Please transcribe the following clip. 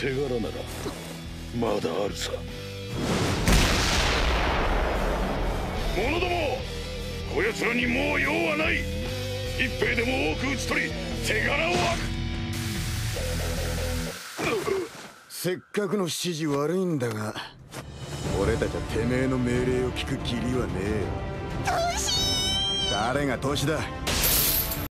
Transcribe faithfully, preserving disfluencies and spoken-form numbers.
手柄ならまだあるさ。者ども、こやつらにもう用はない。一兵でも多く討ち取り手柄を分く。 せっかくの指示悪いんだが、俺たちはてめえの命令を聞く義理はねえよ。 トシ！ 誰がトシだ。